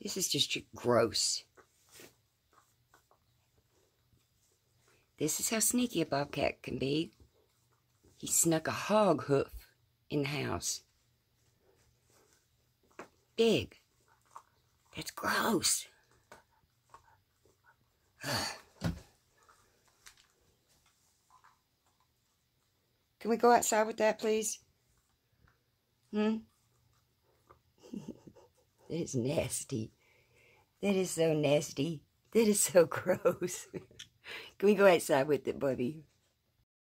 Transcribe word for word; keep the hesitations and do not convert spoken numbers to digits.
This is just gross. This is how sneaky a bobcat can be. He snuck a hog hoof in the house. Big. That's gross. Can we go outside with that, please? Hmm? That is nasty. That is so nasty. That is so gross. Can we go outside with it, Bubby?